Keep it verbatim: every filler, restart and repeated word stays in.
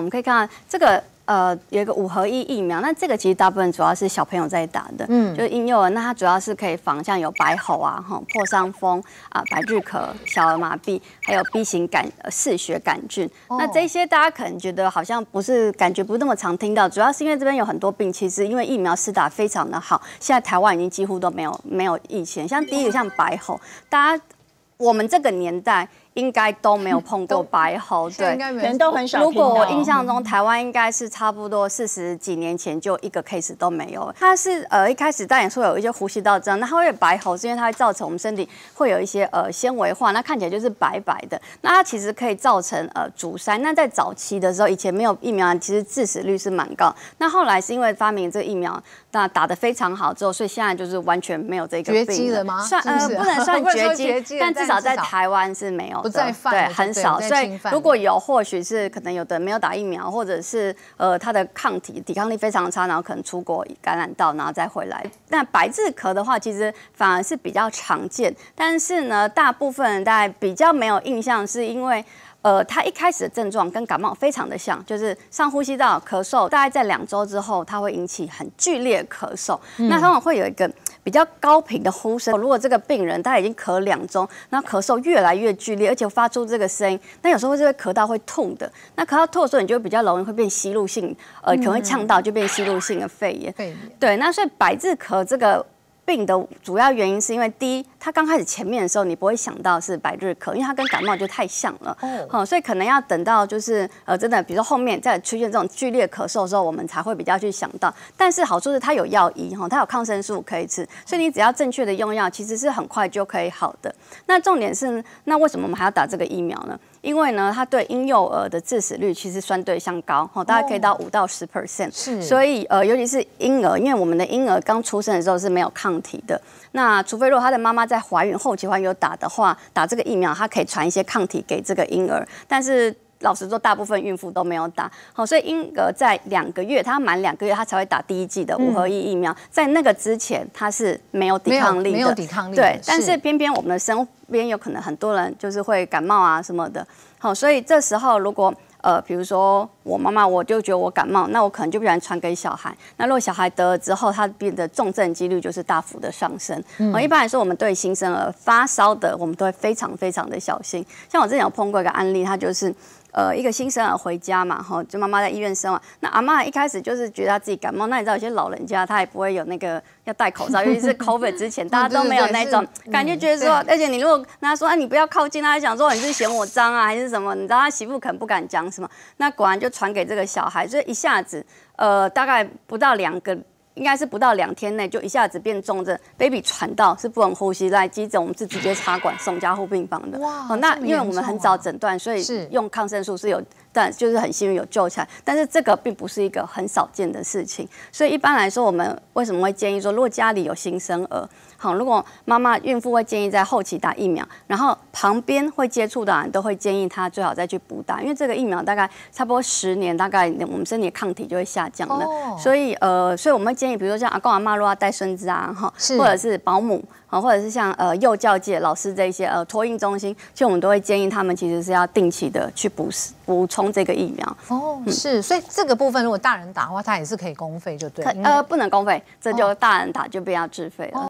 我们可以看到这个。 呃，有一个五合一疫苗，那这个其实大部分主要是小朋友在打的，嗯，就是婴幼儿，那它主要是可以防像有白喉啊、哈破伤风啊、百日咳、小儿麻痹，还有 B 型杆呃嗜血杆菌。哦、那这些大家可能觉得好像不是感觉不那么常听到，主要是因为这边有很多病，其实因为疫苗施打非常的好，现在台湾已经几乎都没有没有疫情。像第一个像白喉，大家我们这个年代。 应该都没有碰过白喉，对， 人都很少。 如果我印象中，台湾应该是差不多四十几年前就一个 case 都没有。它是呃一开始当然说有一些呼吸道症，那它会有白喉，是因为它会造成我们身体会有一些呃纤维化，那看起来就是白白的。那它其实可以造成呃阻塞。那在早期的时候，以前没有疫苗，其实致死率是蛮高。那后来是因为发明这个疫苗，那打得非常好之后，所以现在就是完全没有这个病绝迹了吗？ 算呃不能算绝迹，但至少在台湾是没有。 不再犯， 对，很少，所以如果有，或许是可能有的没有打疫苗，或者是呃他的抗体抵抗力非常差，然后可能出国感染到，然后再回来。那百日咳的话，其实反而是比较常见，但是呢，大部分人大概比较没有印象，是因为。 呃，它一开始的症状跟感冒非常的像，就是上呼吸道咳嗽，大概在两周之后，它会引起很剧烈咳嗽。嗯、那通常会有一个比较高频的呼声。如果这个病人他已经咳两周，那咳嗽越来越剧烈，而且发出这个声音，那有时候就会咳到会吐的。那咳到吐的时候，你就会比较容易会变吸入性，呃，可能会呛到，就变吸入性的肺炎。肺炎。对，那所以百日咳这个。 病的主要原因是因为第一，它刚开始前面的时候，你不会想到是百日咳，因为它跟感冒就太像了，哦，嗯、所以可能要等到就是呃，真的，比如说后面再出现这种剧烈咳嗽的时候，我们才会比较去想到。但是好处是它有药医哈，它有抗生素可以吃，所以你只要正确的用药，其实是很快就可以好的。那重点是，那为什么我们还要打这个疫苗呢？ 因为呢，它对婴幼儿的致死率其实相对相高，哦，大概可以到五到十 percent。是，所以呃，尤其是婴儿，因为我们的婴儿刚出生的时候是没有抗体的。那除非如果他的妈妈在怀孕后期怀孕有打的话，打这个疫苗，它可以传一些抗体给这个婴儿。但是老实说，大部分孕妇都没有打。好，所以婴儿在两个月，他满两个月，他才会打第一剂的五合一疫苗。嗯、在那个之前，他是没有抵抗力的， 没有抵抗力。 对，但是偏偏我们的身边有可能很多人就是会感冒啊什么的。 好，所以这时候如果呃，比如说我妈妈，我就觉得我感冒，那我可能就不然传给小孩。那如果小孩得了之后，他变得重症几率就是大幅的上升。嗯，一般来说，我们对新生儿发烧的，我们都会非常非常的小心。像我之前有碰过一个案例，他就是。 呃，一个新生儿回家嘛，哈，就妈妈在医院生完。那阿嬷一开始就是觉得她自己感冒，那你知道有些老人家他也不会有那个要戴口罩，尤其是 COVID 之前，大家都没有那种感觉，觉得说，而且你如果跟他说，啊，你不要靠近他，想说你是嫌我脏啊，还是什么？你知道他媳妇可能不敢讲什么，那果然就传给这个小孩，所以一下子，呃，大概不到两个。 应该是不到两天内就一下子变重症 ，baby 传到是不能呼吸，来急诊我们是直接插管送加护病房的。哇，哦，那因为我们很早诊断，所以用抗生素是有，但就是很幸运有救起来。但是这个并不是一个很少见的事情，所以一般来说，我们为什么会建议说，如果家里有新生儿，好，如果妈妈孕妇会建议在后期打疫苗，然后旁边会接触的人都会建议他最好再去补打，因为这个疫苗大概差不多十年，大概我们身体的抗体就会下降了。哦、所以呃，所以我们会建议，比如说像阿公阿妈如果要带孙子啊，哈，或者是保姆。 啊，或者是像呃幼教界老师这一些呃托婴中心，其实我们都会建议他们其实是要定期的去补补充这个疫苗。 哦，嗯、是，所以这个部分如果大人打的话，他也是可以公费就对了。 呃，不能公费，这就大人打就变要自费了。哦